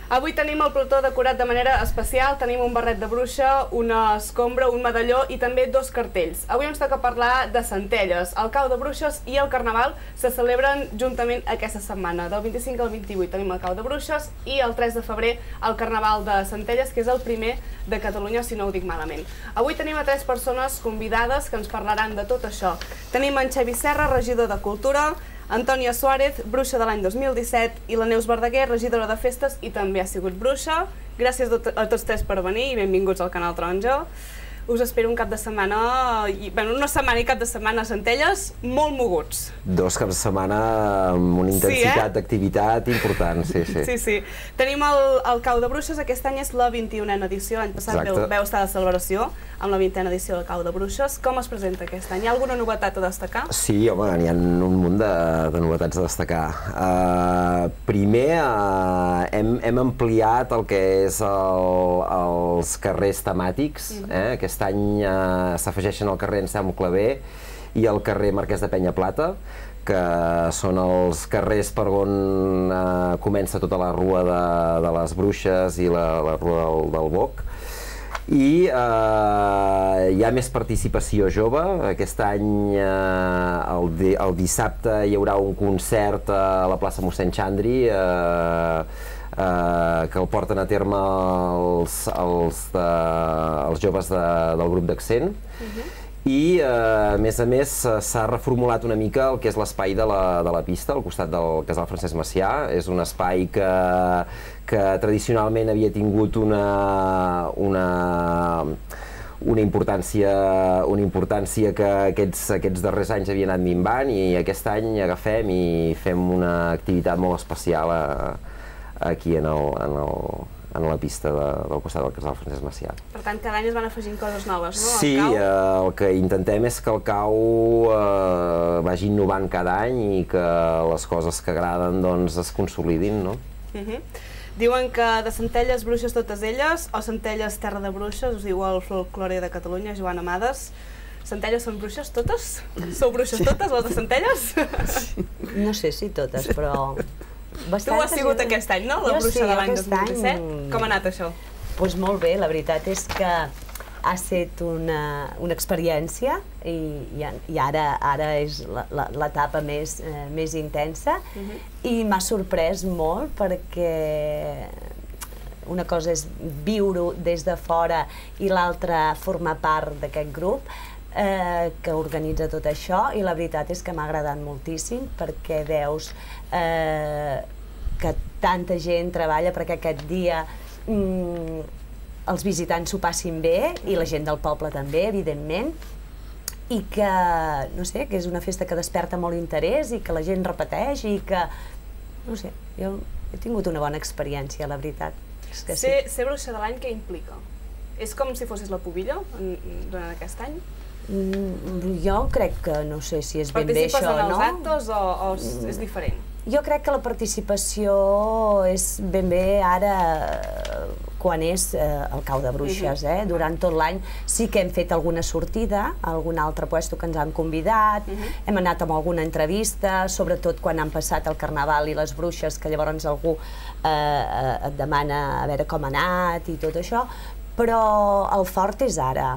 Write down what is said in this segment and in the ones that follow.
Avui tenim el plató decorat de manera especial, tenim un barret de bruixa, una escombra, un medalló i també dos cartells. Avui ens toca parlar de Centelles. El Cau de Bruixes i el Carnaval se celebren juntament aquesta setmana. Del 25 al 28 tenim el Cau de Bruixes i el 3 de febrer el Carnaval de Centelles, que és el primer de Catalunya, si no ho dic malament. Avui tenim a 3 persones convidades que ens parlaran de tot això. Tenim en Xavi Serra, regidor de Cultura, Antònia Suárez, bruixa de l'any 2017, i la Neus Verdaguer, regidora de Festes i també ha sigut bruixa. Gràcies a tots 3 per venir i benvinguts al Canal Taronja. Us espero un cap de setmana, una setmana i cap de setmana a Centelles, molt moguts. 2 caps de setmana amb una intensitat d'activitat important, sí. Sí. Tenim el Cau de Bruixes, aquest any és la 21a edició, l'any passat veu estar de celebració amb la 20a edició del Cau de Bruixes. Com es presenta aquest any? Hi ha alguna novetat a destacar? Sí, home, n'hi ha un munt de novetats a destacar. Primer, hem ampliat el que és els carrers temàtics. Aquest any s'afegeixen el carrer Anselm Clavé i el carrer Marquès de Peñaplata, que són els carrers per on comença tota la rua de les bruixes i la rua del Boc. I hi ha més participació jove. Aquest any, el dissabte, hi haurà un concert a la plaça Mossèn Xandri que el porten a terme els joves del grup d'Accent. I, a més, s'ha reformulat una mica el que és l'espai de la pista, al costat del casal Francesc Macià. És un espai que tradicionalment havia tingut una importància que aquests darrers anys havia anat minvant, i aquest any agafem i fem una activitat molt especial aquí en la pista del costat del casal Francesc Macià. Per tant, cada any es van afegint coses noves, no? Sí, el que intentem és que el cau vagi innovant cada any i que les coses que agraden es consolidin, no? Diuen que de Centelles, bruixes totes elles, o Centelles, terra de bruixes, us diu el folklore de Catalunya, Joan Amades. Centelles són bruixes totes? Sou bruixes totes, les de Centelles? No sé si totes, però... Tu has sigut aquest any, no? La bruixa de l'any 2017. Com ha anat això? Doncs molt bé, la veritat és que ha estat una experiència i ara és l'etapa més intensa, i m'ha sorprès molt perquè una cosa és viure-ho des de fora i l'altra formar part d'aquest grup que organitza tot això, i la veritat és que m'ha agradat moltíssim perquè veus que tanta gent treballa perquè aquest dia els visitants s'ho passin bé, i la gent del poble també, evidentment, i que, no sé, que és una festa que desperta molt interès i que la gent repeteix i que, no sé, jo he tingut una bona experiència, la veritat. Ser bruixa de l'any què implica? És com si fossis la pubilla durant aquest any? Jo crec que no sé si és ben bé això, no? Participes en els actes o és diferent? Jo crec que la participació és ben bé ara quan és el Cau de Bruixes. Durant tot l'any sí que hem fet alguna sortida a algun altre puesto que ens han convidat, hem anat amb alguna entrevista, sobretot quan han passat el Carnaval i les bruixes, que llavors algú et demana a veure com ha anat i tot això, però el fort és ara,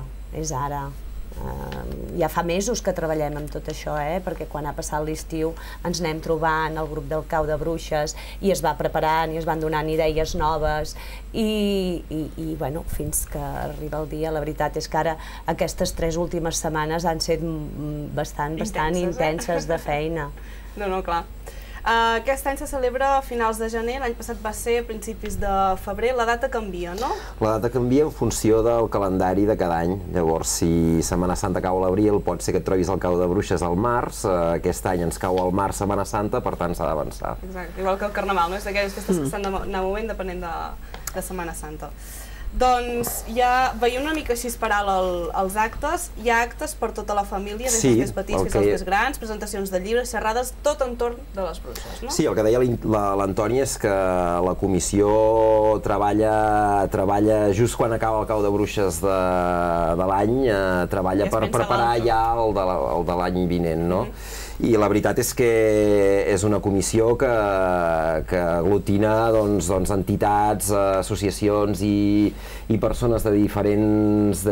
Ja fa mesos que treballem amb tot això, perquè quan ha passat l'estiu ens anem trobant el grup del Cau de Bruixes i es va preparant i es van donant idees noves i fins que arriba el dia. La veritat és que ara aquestes 3 últimes setmanes han estat bastant intenses de feina. No, clar. Aquest any se celebra a finals de gener, l'any passat va ser a principis de febrer, la data canvia, no? La data canvia en funció del calendari de cada any. Llavors, si Setmana Santa cau a l'abril, pot ser que et trobis el Cau de Bruixes al març, aquest any ens cau al març Setmana Santa, per tant s'ha d'avançar. Exacte, igual que el Carnaval, no? És d'aquelles festes que s'han d'anar movent depenent de Setmana Santa. Doncs ja veiem una mica així paral·lel als actes. Hi ha actes per tota la família, des dels més petits fins als més grans, presentacions de llibres, xerrades, tot entorn de les bruixes, no? Sí, el que deia l'Antònia és que la comissió treballa just quan acaba el Cau de Bruixes de l'any, treballa per preparar ja el de l'any vinent, no? I la veritat és que és una comissió que aglutina entitats, associacions i persones de diferents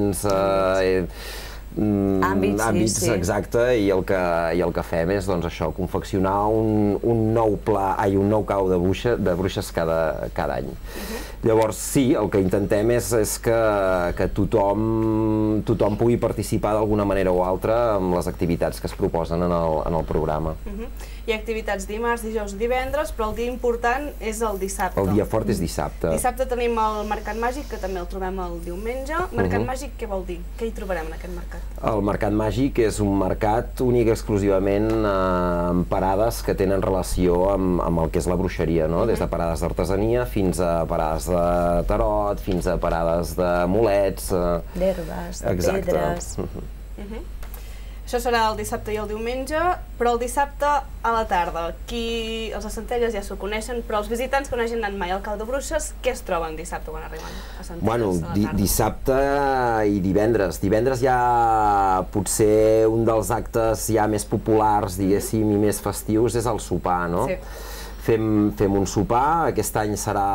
àmbits, exacte, i el que fem és això, confeccionar un nou cau de bruixes cada any. Llavors sí, el que intentem és que tothom pugui participar d'alguna manera o altra amb les activitats que es proposen en el programa. Hi ha activitats dimarts, dijous, divendres, però el dia important és el dissabte. El dia fort és dissabte. Dissabte tenim el Mercat Màgic, que també el trobem el diumenge. Mercat Màgic, què vol dir? Què hi trobarem en aquest mercat? El Mercat Màgic és un mercat únic exclusivament amb parades que tenen relació amb el que és la bruixeria, no? Des de parades d'artesania fins a parades de tarot, fins a parades d'amulets... D'herbes, de pedres... Això serà el dissabte i el diumenge, però el dissabte a la tarda. Els de Centelles ja s'ho coneixen, però els visitants que no hagin anat mai al Cau de Bruixes, què es troben dissabte quan arriben a Centelles a la tarda? Dissabte i divendres. Divendres ja potser un dels actes ja més populars, diguéssim, i més festius és el sopar, no? Sí. Fem un sopar, aquest any serà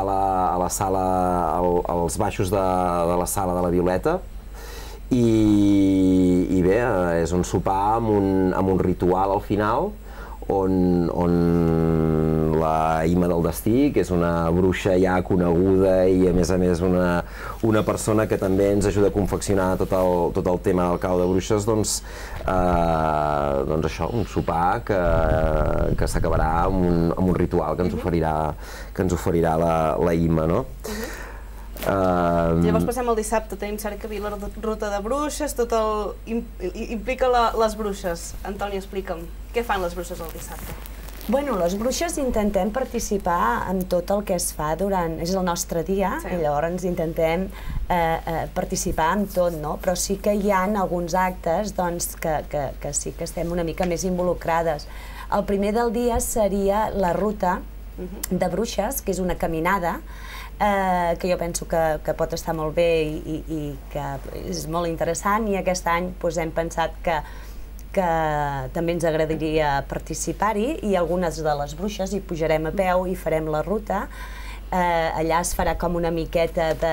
als baixos de la sala de la Violeta, i bé, és un sopar amb un ritual al final on la Ima del Destí, que és una bruixa ja coneguda i a més una persona que també ens ajuda a confeccionar tot el tema del Cau de Bruixes, doncs això, un sopar que s'acabarà amb un ritual que ens oferirà la Ima, no? Llavors passem al dissabte, tenim cercavila, ruta de bruixes, implica les bruixes. Antònia, explica'm, què fan les bruixes el dissabte? Bueno, les bruixes intentem participar en tot el que es fa és el nostre dia, i llavors intentem participar en tot, no? Però sí que hi ha alguns actes que sí que estem una mica més involucrades. El primer del dia seria la ruta de bruixes, que és una caminada, que jo penso que pot estar molt bé i que és molt interessant, i aquest any hem pensat que també ens agradaria participar-hi, i algunes de les bruixes hi pujarem a peu i farem la ruta. Allà es farà com una miqueta de...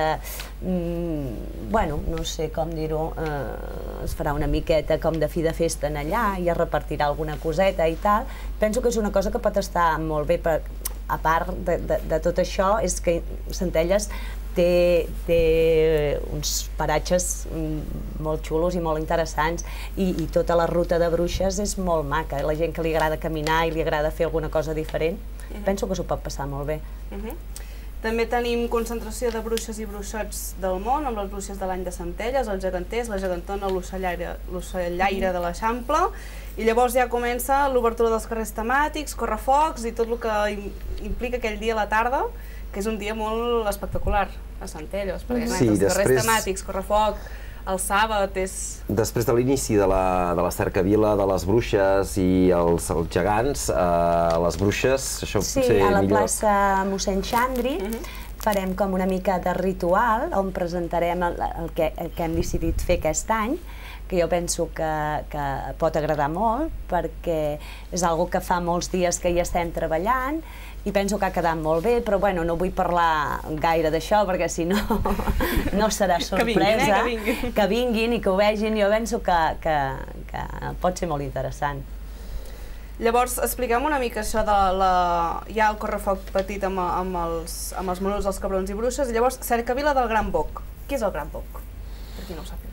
bueno, no sé com dir-ho, es farà una miqueta com de fi de festa allà i es repartirà alguna coseta i tal. Penso que és una cosa que pot estar molt bé, a part de tot això, és que Centelles té uns paratges molt xulos i molt interessants, i tota la ruta de bruixes és molt maca. La gent que li agrada caminar i li agrada fer alguna cosa diferent, penso que s'ho pot passar molt bé. També tenim concentració de bruixes i bruixots del món, amb les bruixes de l'any de Centelles, els geganters, la gegantona, l'ocellaire de l'Eixample, i llavors ja comença l'obertura dels carrers temàtics, correfocs i tot el que implica aquell dia a la tarda, que és un dia molt espectacular a Centelles, perquè els carrers temàtics, correfoc, el sàbat és... Després de l'inici de la cercavila de les bruixes i els gegants, les bruixes, això potser millor... Sí, a la plaça Mossèn Xandri farem com una mica de ritual on presentarem el que hem decidit fer aquest any, que jo penso que pot agradar molt, perquè és una que fa molts dies que hi estem treballant, i penso que ha quedat molt bé, però bueno, no vull parlar gaire d'això, perquè si no no serà sorpresa. Que vinguin i que ho vegin. Jo penso que pot ser molt interessant. Llavors, expliquem una mica això de hi ha el correfoc petit amb els menuts, els cabrons i bruixes, i llavors cercavila del Gran Boc. Qui és el Gran Boc? Per qui no ho sàpiga.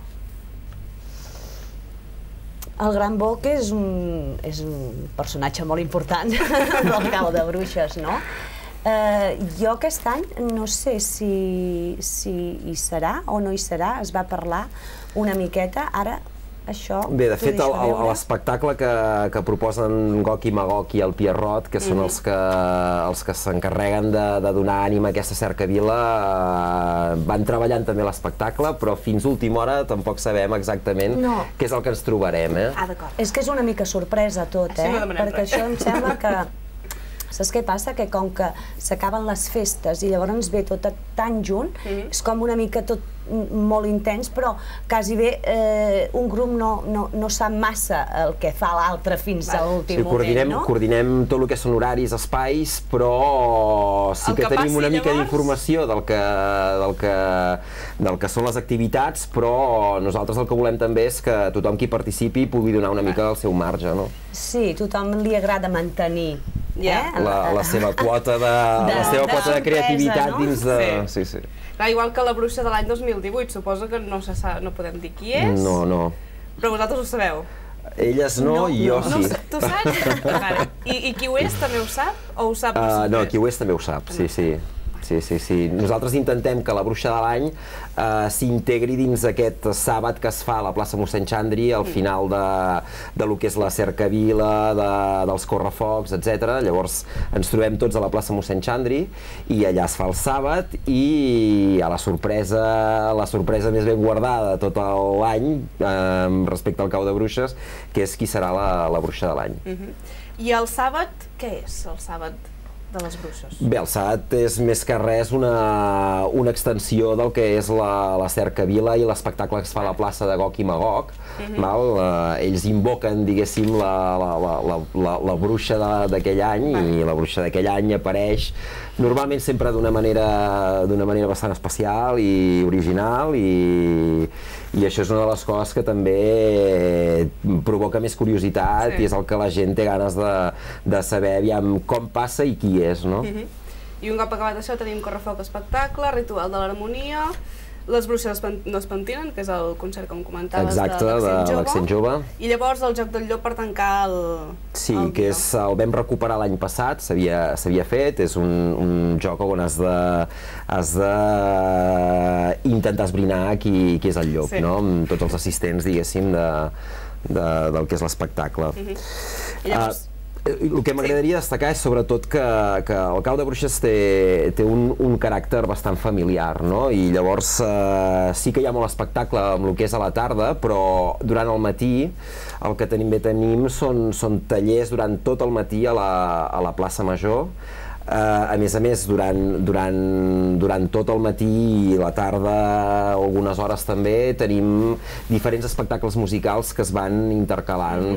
El Gran Boc és un personatge molt important del Cau de Bruixes, no? Jo aquest any no sé si hi serà o no hi serà, es va parlar una miqueta, ara això... Bé, de fet, l'espectacle que proposen Gok i Magok i el Pierrot, que són els que s'encarreguen de donar ànima a aquesta cercavila, van treballant també l'espectacle, però fins a última hora tampoc sabem exactament què és el que ens trobarem. Ah, d'acord. És que és una mica sorpresa tot, perquè això em sembla que Saps què passa? Que com que s'acaben les festes i llavors ens ve tot tan junt, és com una mica tot molt intens, però quasi bé un grup no sap massa el que fa l'altre fins a l'últim moment, no? Coordinem tot el que són horaris, espais, però sí que tenim una mica d'informació del que són les activitats, però nosaltres el que volem també és que tothom qui participi pugui donar una mica del seu marge, no? Sí, tothom li agrada mantenir la seva quota de creativitat dins de... Sí, sí. Igual que la bruixa de l'any 2018, suposo que no podem dir qui és. No. Però vosaltres ho sabeu? Elles no i jo sí. Tu saps? I qui ho és també ho sap? O ho sap per secret? No, qui ho és també ho sap, sí. Nosaltres intentem que la bruixa de l'any s'integri dins aquest sàbat que es fa a la plaça Mossèn Xandri al final de lo que és la cercavila, dels correfocs, etc. Llavors ens trobem tots a la plaça Mossèn Xandri i allà es fa el sàbat i a la sorpresa més ben guardada tot l'any respecte al cau de bruixes, que és qui serà la bruixa de l'any. I el sàbat, què és el sàbat de les bruixes? Bé, el sàbat és més que res una extensió del que és la cercavila i l'espectacle que es fa a la plaça de Gog i Magog. Ells invoquen, diguéssim, la bruixa d'aquell any i la bruixa d'aquell any apareix normalment sempre d'una manera bastant especial i original i això és una de les coses que també provoca més curiositat i és el que la gent té ganes de saber aviam com passa i qui és, no? I un cop acabat això tenim correfoc espectacle, ritual de l'harmonia, les bruixes no es pentinen, que és el concert, com comentaves, de l'Accent Jove. I llavors el joc del llop per tancar el... Sí, que el vam recuperar l'any passat, s'havia fet, és un joc on has de intentar esbrinar qui és el llop, no? Amb tots els assistents, diguéssim, del que és l'espectacle. I llavors... El que m'agradaria destacar és sobretot que el cau de bruixes té un caràcter bastant familiar, no? I llavors sí que hi ha molt espectacle amb el que és a la tarda, però durant el matí el que també tenim són tallers durant tot el matí a la plaça Major. A més, durant tot el matí i la tarda, algunes hores també, tenim diferents espectacles musicals que es van intercalant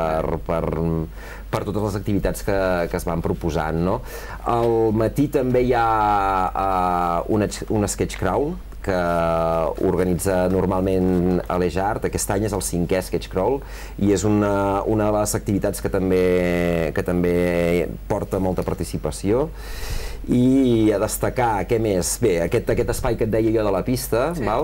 per totes les activitats que es van proposant, no? Al matí també hi ha un sketch crawl que organitza normalment Aleix Art. Aquest any és el 5è sketch crawl i és una de les activitats que també porta molta participació. I a destacar, què més? Bé, aquest espai que et deia jo de la pista,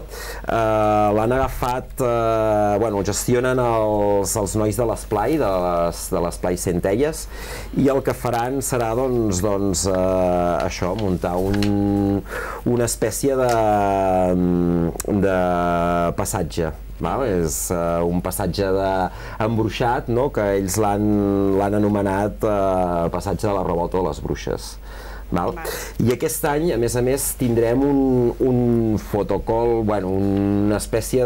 l'han agafat, ho gestionen els nois de l'Esplai, de l'Esplai Centelles, i el que faran serà, això, muntar una espècie de passatge. És un passatge embruixat, que ells l'han anomenat passatge de la revolta de les bruixes. I aquest any, a més, tindrem un fotocall, una espècie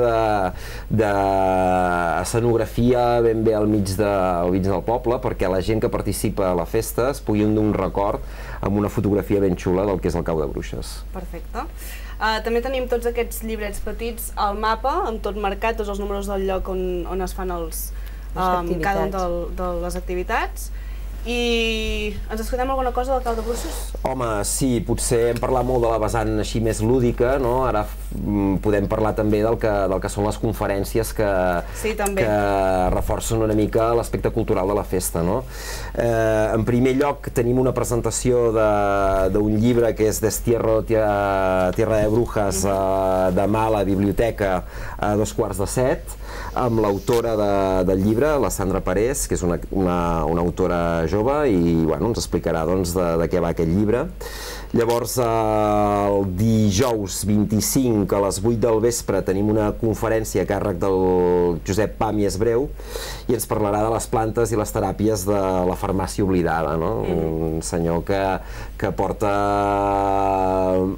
d'escenografia ben bé al mig del poble, perquè la gent que participa a la festa es pugui donar un record amb una fotografia ben xula del que és el cau de bruixes. Perfecte. També tenim tots aquests llibrets petits al mapa, amb tot marcat, tots els números del lloc on es fan cada una de les activitats. I ens escoltem alguna cosa del cau de bruixes? Home, sí, potser hem parlat molt de la vessant així més lúdica, no? Ara podem parlar també del que són les conferències que reforcen una mica l'aspecte cultural de la festa, no? En primer lloc tenim una presentació d'un llibre que és Destierro Tierra de Brujas, demà a la biblioteca a 6:45, amb l'autora del llibre, la Sandra Parés, que és una autora jove, i ens explicarà de què va aquest llibre. Llavors, el dijous 25 a les 8 del vespre tenim una conferència a càrrec del Josep Pàmies Breu i ens parlarà de les plantes i les teràpies de la farmàcia oblidada, no? Un senyor que porta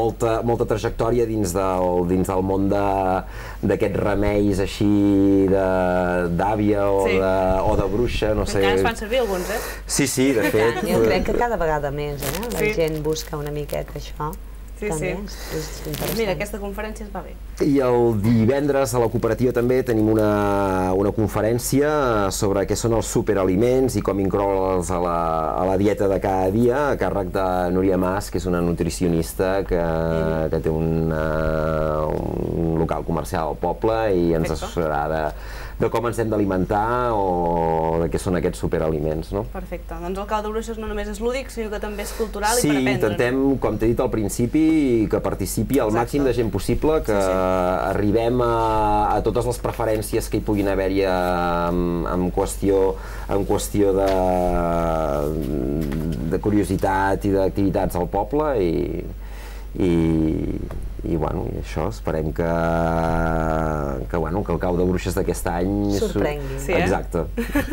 molta trajectòria dins del món d'aquests remeis així d'àvia o de bruixa, no sé. Encara es fan servir alguns, eh? Sí, de fet. Jo crec que cada vegada més, la gent busca una miqueta això. Sí. Mira, aquesta conferència es va bé. I el divendres a la cooperativa també tenim una conferència sobre què són els superaliments i com incloure'ls a la dieta de cada dia, a càrrec de Núria Mas, que és una nutricionista que té un local comercial al poble i ens assessorarà de com ens hem d'alimentar o de què són aquests superaliments, no? Perfecte. Doncs el Cau de Bruixes no només és lúdic, sinó que també és cultural i per aprendre. Sí, intentem, com t'he dit al principi, que participi el màxim de gent possible, que arribem a totes les preferències que hi puguin haver-hi en qüestió de curiositat i d'activitats al poble i bueno, això, esperem que el Cau de Bruixes d'aquest any sorprengui. Exacte.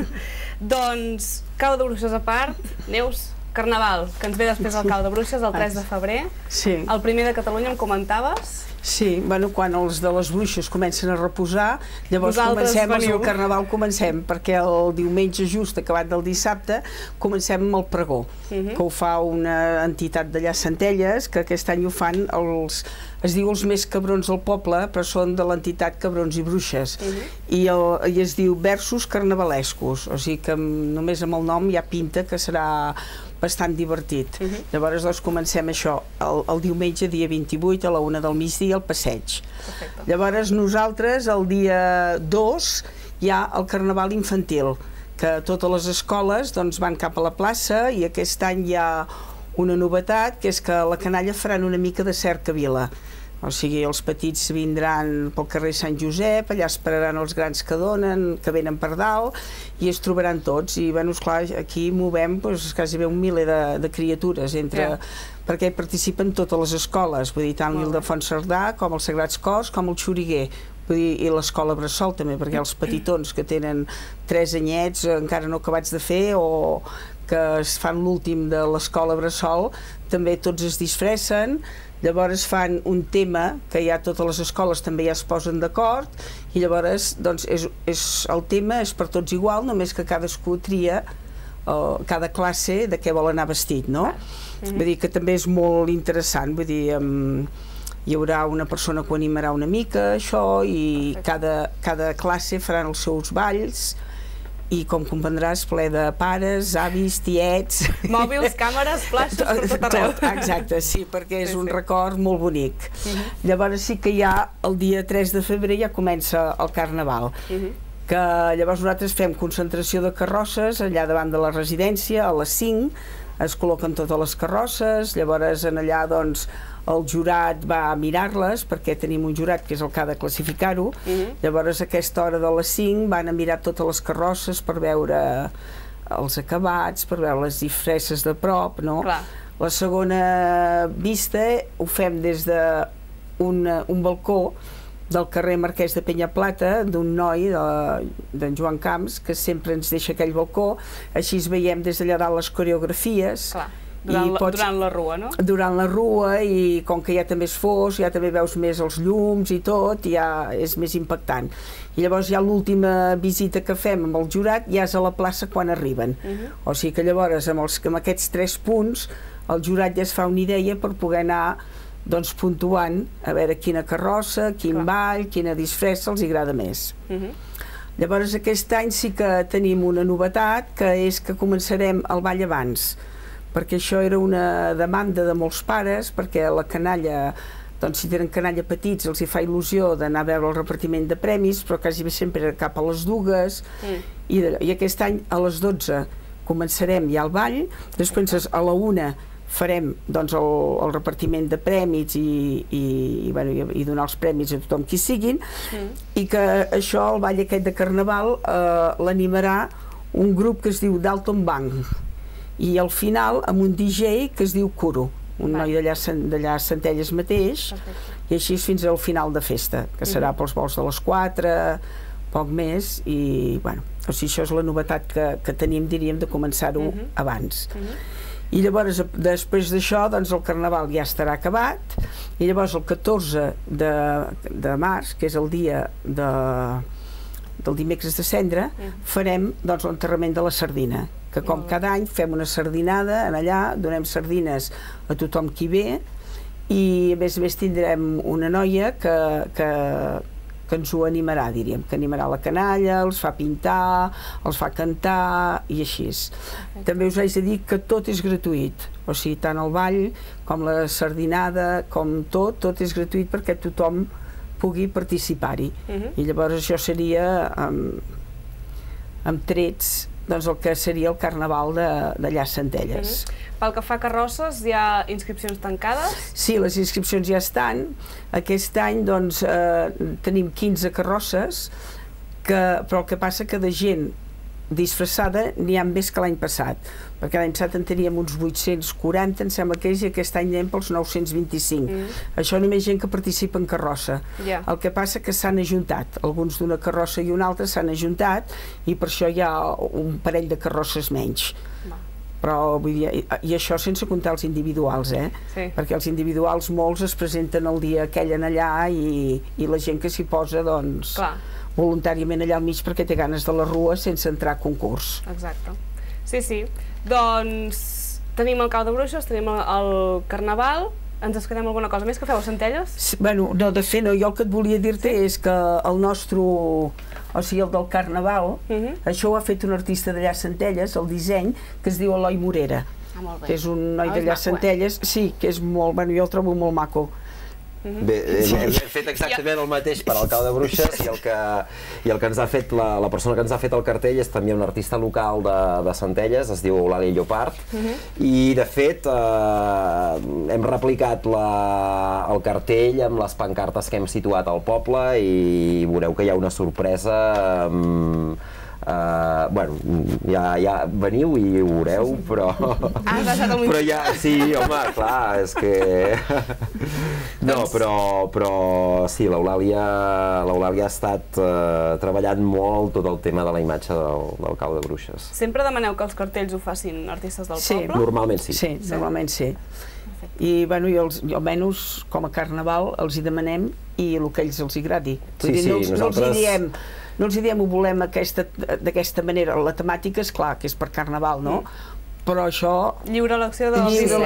Doncs, Cau de Bruixes a part, Neus, Carnaval, que ens ve després del Cau de Bruixes, el 3 de febrer. Sí. El primer de Catalunya, em comentaves? Sí, bueno, quan els de les bruixes comencen a reposar, llavors comencem, els del Carnaval comencem, perquè el diumenge just acabat del dissabte comencem amb el pregó, que ho fa una entitat d'allà Centelles, que aquest any ho fan es diu els més cabrons del poble, però són de l'entitat Cabrons i Bruixes, i es diu Versos Carnavalescos, o sigui que només amb el nom ja pinta que serà bastant divertit. Llavors doncs comencem això, el diumenge dia 28 a la 1 del migdia al passeig. Llavors nosaltres el dia 2 hi ha el Carnaval infantil, que totes les escoles doncs van cap a la plaça i aquest any hi ha una novetat, que és que a la canalla faran una mica de cercavila. O sigui, els petits vindran pel carrer Sant Josep, allà esperaran els grans que venen per dalt, i es trobaran tots. I, bueno, esclar, aquí movem quasi un miler de criatures, perquè participen totes les escoles, vull dir, tant l'Ildefons Cerdà, com els Sagrats Cors, com el Xuriguer. I l'escola Bressol també, perquè els petitons que tenen 3 anyets encara no acabats de fer o que es fan l'últim de l'escola Bressol, també tots es disfressen. Llavors fan un tema que ja totes les escoles també ja es posen d'acord i llavors doncs el tema és per tots igual, només que cadascú tria cada classe de què vol anar vestit, no? Vull dir que també és molt interessant, vull dir, hi haurà una persona que ho animarà una mica això i cada classe faran els seus balls i, com comprendràs, ple de pares, avis, tiets... Mòbils, càmeres, flaixos, per tot arreu. Exacte, sí, perquè és un record molt bonic. Llavors sí que ja el dia 3 de febrer ja comença el Carnaval, que llavors nosaltres fem concentració de carrosses allà davant de la residència, a les 5, es col·loquen totes les carrosses, llavors allà doncs el jurat va a mirar-les, perquè tenim un jurat que és el que ha de classificar-ho, llavors a aquesta hora de les 5 van a mirar totes les carrosses per veure els acabats, per veure les disfresses de prop, no? La segona vista ho fem des d'un balcó del carrer Marquès de Peñaplata, d'un noi, d'en Joan Camps, que sempre ens deixa aquell balcó, així es veiem des d'allà dalt les coreografies. Durant la rua, no? Durant la rua, i com que ja també és fosc, ja també veus més els llums i tot, ja és més impactant. I llavors ja l'última visita que fem amb el jurat ja és a la plaça quan arriben. O sigui que llavors amb aquests 3 punts el jurat ja es fa una idea per poder anar doncs puntuant a veure quina carrossa, quin ball, quina disfressa els agrada més. Llavors aquest any sí que tenim una novetat, que és que començarem el ball abans, perquè això era una demanda de molts pares, perquè la canalla, doncs si tenen canalla petits els hi fa il·lusió d'anar a veure el repartiment de premis, però quasi sempre era cap a les 2, i aquest any a les 12 començarem ja el ball, després a la 1 farem doncs el repartiment de prèmits i donar els premis a tothom qui siguin, i que això, el ball aquest de Carnaval, l'animarà un grup que es diu Dalton Bank, i al final amb un DJ que es diu Curo, un noi d'allà Centelles mateix, i així fins al final de festa, que serà pels vols de les 4, poc més, i bueno, o sigui, això és la novetat que tenim, diríem, de començar-ho abans. I llavors, després d'això, doncs el Carnaval ja estarà acabat, i llavors el 14 de març, que és el dia del dimecres de Cendra, farem doncs l'enterrament de la sardina, que com cada any fem una sardinada allà, donem sardines a tothom qui ve, i a més tindrem una noia que ens ho animarà, diríem, que animarà la canalla, els fa pintar, els fa cantar i així. També us haig de dir que tot és gratuït, o sigui, tant el ball com la sardinada, com tot és gratuït perquè tothom pugui participar-hi. I llavors això seria amb trets doncs el que seria el Carnaval d'allà a Centelles. Pel que fa a carrosses, hi ha inscripcions tancades? Sí, les inscripcions ja estan. Aquest any doncs tenim 15 carrosses, però el que passa que de gent disfressada n'hi ha més que l'any passat, perquè l'any passat en teníem uns 840, em sembla que és, i aquest any anem pels 925. Això només gent que participa en carrossa. El que passa que s'han ajuntat, alguns d'una carrossa i una altra s'han ajuntat, i per això hi ha un parell de carrosses menys. Però, vull dir, i això sense comptar els individuals, perquè els individuals molts es presenten el dia aquell en allà i la gent que s'hi posa, doncs, voluntàriament allà al mig perquè té ganes de la rua sense entrar a concurs. Exacte. Sí. Doncs tenim el Cau de Bruixes, tenim el Carnaval. Ens quedem alguna cosa més que feu a Centelles? Bueno, no, de fet no, jo el que et volia dir-te és que el nostre, o sigui, el del Carnaval, això ho ha fet un artista d'allà a Centelles, el disseny, que es diu Eloi Morera, que és un noi d'allà a Centelles, sí, que és molt, bueno, jo el trobo molt maco. Bé, hem fet exactament el mateix per al Cau de Bruixes, i el que ens ha fet, la persona que ens ha fet el cartell és també un artista local de Centelles, es diu Eulàlia Llopart, i de fet hem replicat el cartell amb les pancartes que hem situat al poble, i veureu que hi ha una sorpresa. Bueno, ja veniu i ho veureu, però ja, sí, home, clar, és que no, però sí, l'Eulàlia ha estat treballant molt tot el tema de la imatge del Cau de Bruixes. Sempre demaneu que els cartells ho facin artistes del poble? Normalment sí. Sí, normalment sí. I, bueno, jo almenys com a Carnaval els hi demanem i el que ells els agradi. No els diem ho volem d'aquesta manera. La temàtica és clar que és per Carnaval, no? Però això... Lliure elecció de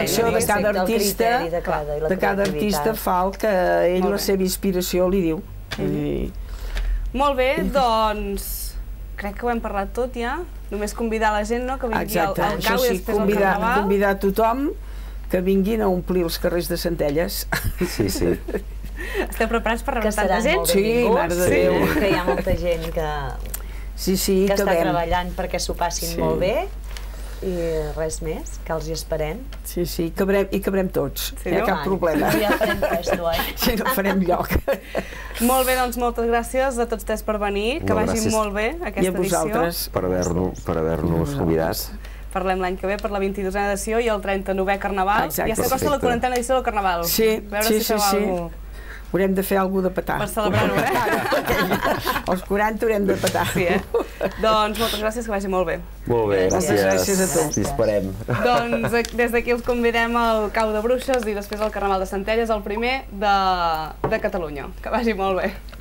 cada artista fa el que ell, la seva inspiració, li diu. Molt bé, doncs crec que ho hem parlat tot ja. Només convidar la gent que vingui al Cau i després al Carnaval. Convidar a tothom que vinguin a omplir els carrers de Centelles. Sí. Esteu preparats per rebre tanta gent? Sí, mare de Déu. Que hi ha molta gent que està treballant perquè s'ho passin molt bé, i res més, que els hi esperem. Sí, i cabrem tots, no hi ha cap problema. No hi ha farem res, tu, oi? Sí, no farem lloc. Molt bé, doncs moltes gràcies a tots tres per venir, que vagi molt bé aquesta edició. I a vosaltres. Per haver-nos convidats. Parlem l'any que ve per la 22a edició i el 39è Carnaval. Ja s'acosta la 40a edició del Carnaval. Sí. Haurem de fer alguna de petar. Per celebrar-ho, Els 40 haurem de petar. Sí, Doncs moltes gràcies, que vagi molt bé. Molt bé, gràcies a tu. T'hi esperem. Doncs des d'aquí els convidem al Cau de Bruixes i després al Carnaval de Centelles, el primer de Catalunya. Que vagi molt bé.